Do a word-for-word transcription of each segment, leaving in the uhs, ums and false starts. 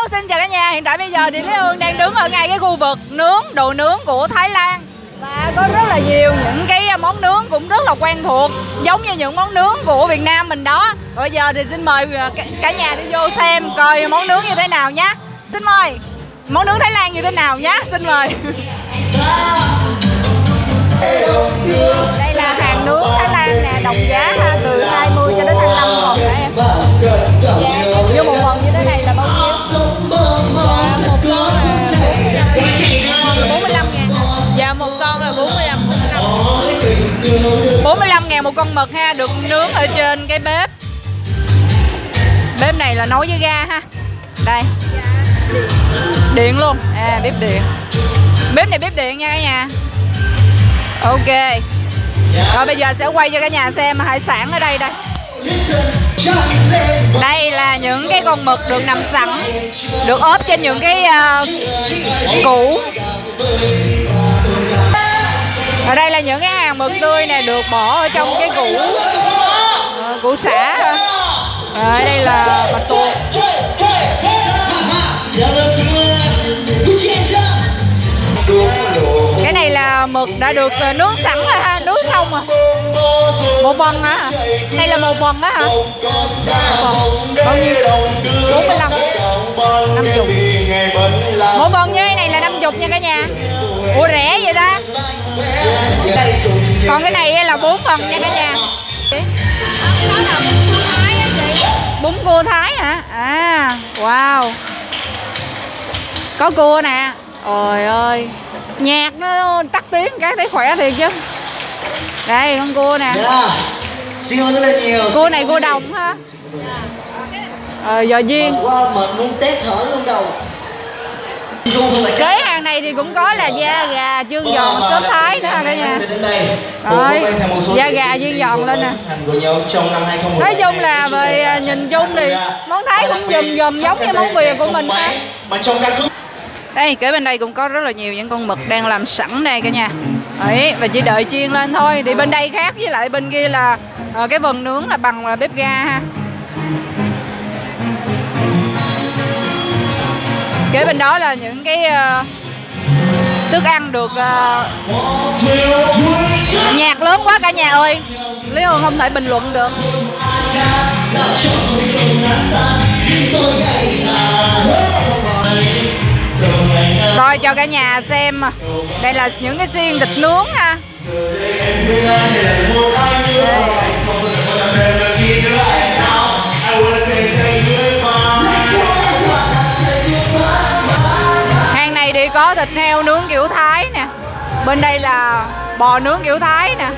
xin chào cả nhà. Hiện tại bây giờ thì Lý Hương đang đứng ở ngay cái khu vực nướng, đồ nướng của Thái Lan. Và có rất là nhiều những cái món nướng cũng rất là quen thuộc, giống như những món nướng của Việt Nam mình đó. Bây giờ thì xin mời cả nhà đi vô xem coi món nướng như thế nào nhé. Xin mời. Món nướng Thái Lan như thế nào nhé. Xin mời. Đây là hàng nướng Thái Lan nè, đồng giá ha, từ hai mươi cho đến hai mươi lăm phần hả em? Dạ, vô một phần như thế này là bao nhiêu? Dạ, một con là bốn mươi lăm ngàn. Dạ, một con là bốn mươi lăm. bốn mươi lăm ngàn một con mực ha, được nướng ở trên cái bếp. Bếp này là nấu với ga ha. Đây. Điện luôn. À, bếp điện. Bếp này bếp điện nha cả nhà. Ok. Rồi bây giờ sẽ quay cho cả nhà xem hải sản ở đây đây. Đây là những cái con mực được nằm sẵn, được ốp trên những cái uh, củ. Ở đây là những cái hàng mực tươi này được bỏ ở trong cái củ uh, củ sả ha. Ở đây là bạch tuộc. Cái này là mực đã được nướng sẵn rồi ha, nướng xong rồi. Một phần hả? Đây là một phần á hả? Một phần. Bao nhiêu? bốn mươi lăm. năm mươi. Một phần như thế này là năm mươi nha cả nhà. Ủa rẻ vậy ta? Còn cái này là bốn phần nha cả nhà. Bún cua Thái hả? À, wow. Có cua nè. Trời ơi, nhạc nó tắt tiếng cái thấy khỏe thiệt chứ. Đây con cua nè. Cua này cua đồng ha. Ờ, giò viên. Cái hàng này thì cũng có là da gà chiên giòn xốp Thái nữa ha cả nhà. Rồi, da gà chiên giòn lên nè. Nói chung là về nhìn chung thì món Thái cũng dùm dùm giống như món Việt của mình ha. Đây, kế bên đây cũng có rất là nhiều những con mực đang làm sẵn đây cả nhà. Đấy, và chỉ đợi chiên lên thôi. Thì bên đây khác với lại bên kia là uh, cái phần nướng là bằng là bếp ga ha. Kế bên đó là những cái uh, thức ăn được uh... nhạc lớn quá cả nhà ơi. Lý Hương không thể bình luận được. Rồi cho cả nhà xem. Đây là những cái xiên thịt nướng ha. Hàng này thì có thịt heo nướng kiểu Thái nè. Bên đây là bò nướng kiểu Thái nè.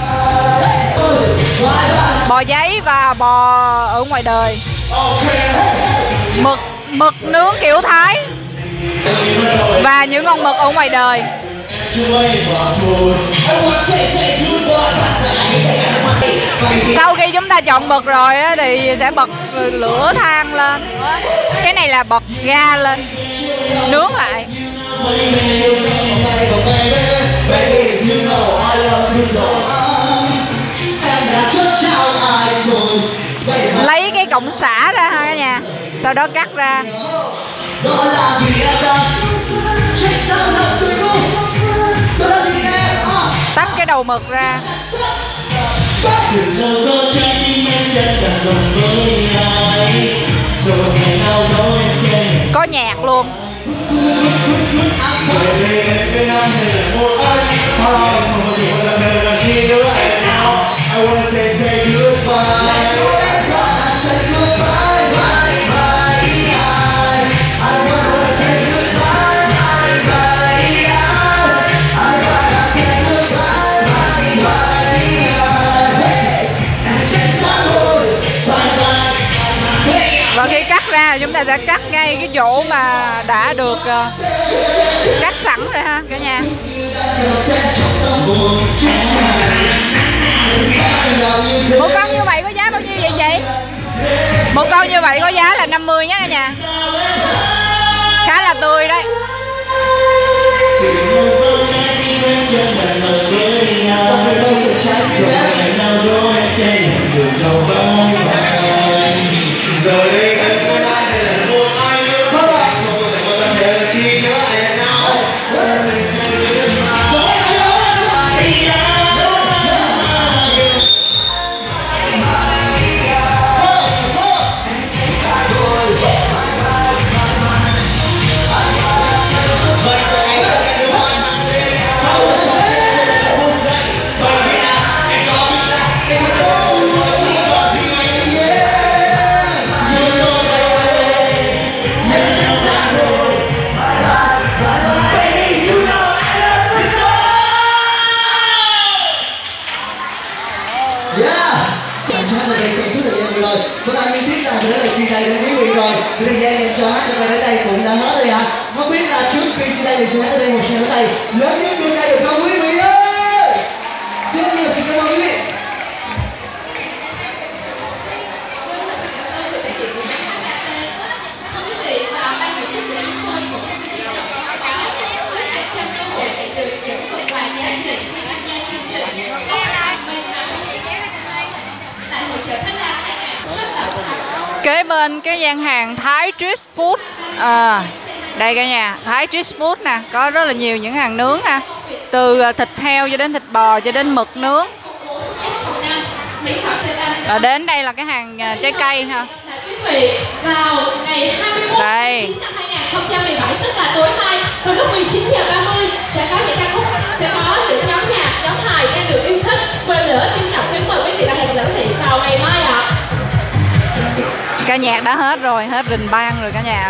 Bò giấy và bò ở ngoài đời. Mực mực nướng kiểu Thái. Và những con mực ở ngoài đời. Sau khi chúng ta chọn mực rồi thì sẽ bật lửa than lên. Cái này là bật ga lên, nướng lại. Lấy cái cọng sả ra ha cả nhà. Sau đó cắt ra. Tách cái đầu mực ra. Có nhạc luôn. Và khi cắt ra chúng ta sẽ cắt ngay cái chỗ mà đã được uh, cắt sẵn rồi ha cả nhà. Một con như vậy có giá bao nhiêu vậy chị? Một con như vậy có giá là năm mươi nhé cả nhà. Khá là tươi đấy. Giờ đây anh có ai hay là một ai nữa? tay mình xin hãy ở đây một tràng vỗ tay lớn nhất đêm nay được không quý vị ơi? Xin nhiều xin cảm ơn quý vị. Kế bên cái gian hàng Thái Street Food, à, đây cả nhà, Thái Street Food nè, có rất là nhiều những hàng nướng ha, từ thịt heo cho đến thịt bò cho đến mực nướng. Và đến đây là cái hàng trái cây ha. Vào ngày hai mươi mốt tháng chín năm hai nghìn không trăm mười bảy, tức là tối nay vào lúc mười chín giờ ba mươi sẽ có những ca khúc, sẽ có những nhóm nhạc, nhóm hài đang được yêu thích. Một lần nữa trân trọng kính mời quý vị và hẹn gặp lại quý vị vào ngày mai ạ. À. Ca nhạc đã hết rồi, hết rình ban rồi cả nhà.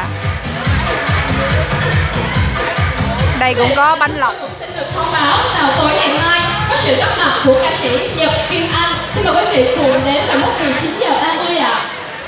Đây cũng có bánh lọc. Xin được thông báo vào tối ngày mai có sự góp mặt của ca sĩ Nhật Kim Anh. Xin mời quý vị cùng đến vào lúc mười chín giờ ba mươi ạ.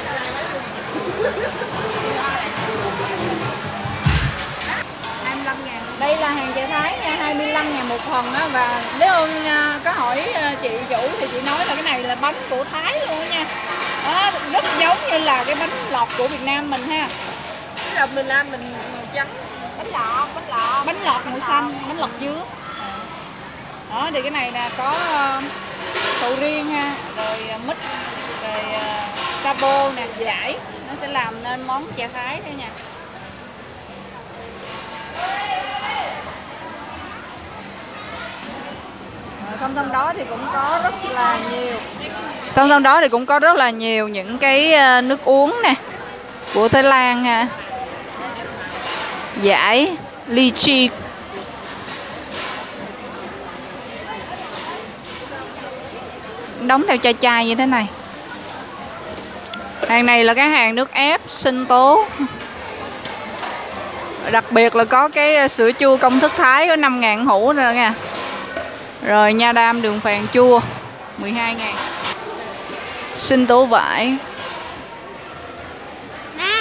hai mươi lăm ngàn. Đây là hàng chè Thái nha, hai mươi lăm ngàn một phần á. Và nếu có hỏi chị chủ thì chị nói là cái này là bánh của Thái luôn nha. Đó, rất giống như là cái bánh lọc của Việt Nam mình ha. Cái là mình làm mình màu trắng. Bánh lọt, bánh lọt. Bánh lọt màu xanh, bánh lọt dứa. Đó, thì cái này là có uh, sầu riêng ha, rồi uh, mít, rồi uh, sabo nè, dải. Nó sẽ làm nên món chè Thái thôi nha. Song song đó thì cũng có rất là nhiều song song đó thì cũng có rất là nhiều những cái nước uống nè của Thái Lan ha, giải lychee, đóng theo chai chai như thế này. Hàng này là cái hàng nước ép sinh tố, đặc biệt là có cái sữa chua công thức Thái có năm ngàn hũ rồi nha. Rồi nha đam đường phèn chua mười hai ngàn. Sinh tố vải. Nè.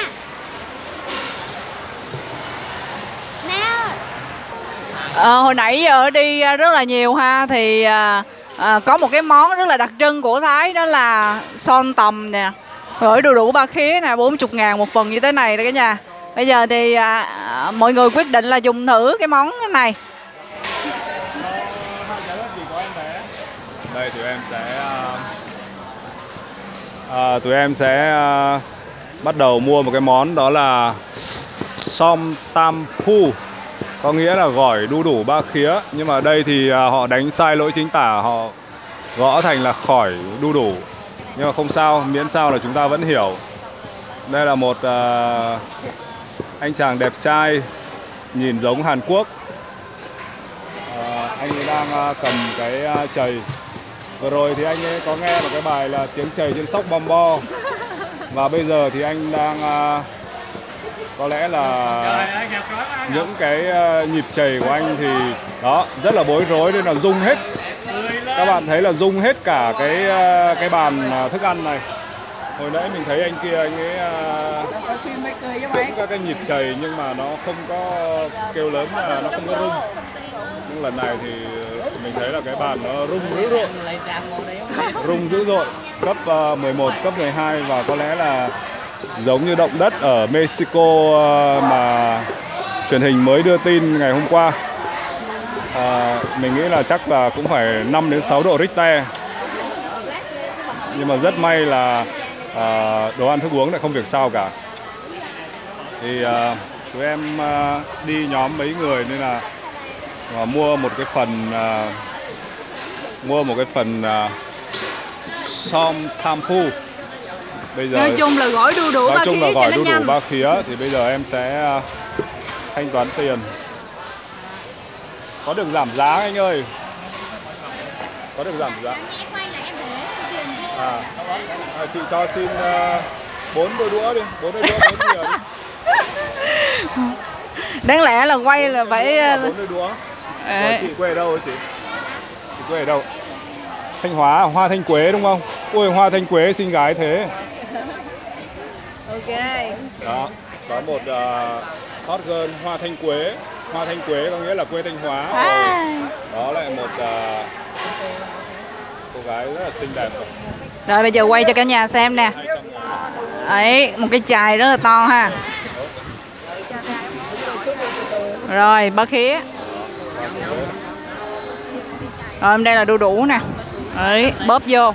Nè. À, hồi nãy giờ đi rất là nhiều ha. Thì à, à, có một cái món rất là đặc trưng của Thái, đó là son tầm nè, rồi đu đủ ba khía nè, bốn mươi ngàn một phần như thế này đó cả nhà. Bây giờ thì à, à, mọi người quyết định là dùng thử cái món này. Đây tụi em sẽ à, tụi em sẽ à, bắt đầu mua một cái món đó là som tam pu, có nghĩa là gỏi đu đủ ba khía, nhưng mà đây thì à, họ đánh sai lỗi chính tả, họ gõ thành là khỏi đu đủ, nhưng mà không sao, miễn sao là chúng ta vẫn hiểu. Đây là một à, anh chàng đẹp trai nhìn giống Hàn Quốc. à, anh ấy đang à, cầm cái à, chày. Vừa rồi thì anh ấy có nghe một cái bài là tiếng chày trên sóc bom bo. Và bây giờ thì anh đang uh, có lẽ là những cái uh, nhịp chày của anh thì đó rất là bối rối nên là rung hết. Các bạn thấy là rung hết cả cái uh, cái bàn uh, thức ăn này. Hồi nãy mình thấy anh kia anh ấy uh, cũng các cái nhịp chày nhưng mà nó không có kêu lớn, là nó không có rung. Nhưng lần này thì mình thấy là cái bàn nó rung dữ dội, rung dữ dội, cấp uh, mười một, cấp mười hai, và có lẽ là giống như động đất ở Mexico uh, mà truyền hình mới đưa tin ngày hôm qua. Uh, mình nghĩ là chắc là cũng phải năm đến sáu độ Richter. Nhưng mà rất may là uh, đồ ăn thức uống lại không việc sao cả. Thì uh, tụi em uh, đi nhóm mấy người nên là và mua một cái phần uh, mua một cái phần uh, som tam pu. Bây giờ nói chung là gỏi đu đủ nói ba chung khía là gỏi cho đu nó đủ nhanh. ba khía. Thì bây giờ em sẽ uh, thanh toán tiền. Có được giảm giá anh ơi, có được giảm giá. À, à chị cho xin bốn uh, đôi đũa đi, bốn đôi đũa, bốn nhiều đi. Đáng lẽ là quay là phải bốn đôi đũa. Rồi, chị quê ở đâu chị? Chị quê ở đâu? Thanh Hóa, Hoa Thanh Quế đúng không? Ôi Hoa Thanh Quế xinh gái thế. Ok. Đó, có một uh, hot girl Hoa Thanh Quế. Hoa Thanh Quế có nghĩa là quê Thanh Hóa. À. Đó lại một uh, cô gái rất là xinh đẹp. Rồi bây giờ quay cho cả nhà xem nè. Ấy, một cái chài rất là to ha. Rồi, bá khía. Rồi, em đây là đu đủ nè. Đấy, bóp vô.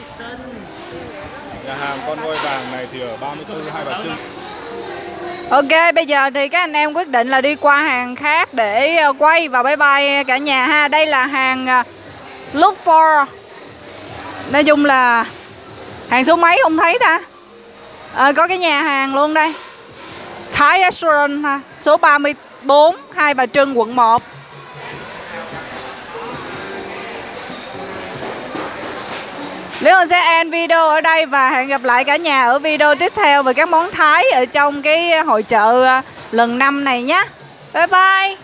Nhà hàng con voi vàng này thì ở ba mươi tư Hai Bà Trưng. Ok, bây giờ thì các anh em quyết định là đi qua hàng khác để quay và bye bye cả nhà ha. Đây là hàng Look For. Nói chung là hàng số mấy không thấy ta. À, có cái nhà hàng luôn đây. Thai Restaurant ha, số ba mươi bốn Hai Bà Trưng, quận một. Nếu mình sẽ end video ở đây và hẹn gặp lại cả nhà ở video tiếp theo về các món Thái ở trong cái hội chợ lần năm này nhé. Bye bye.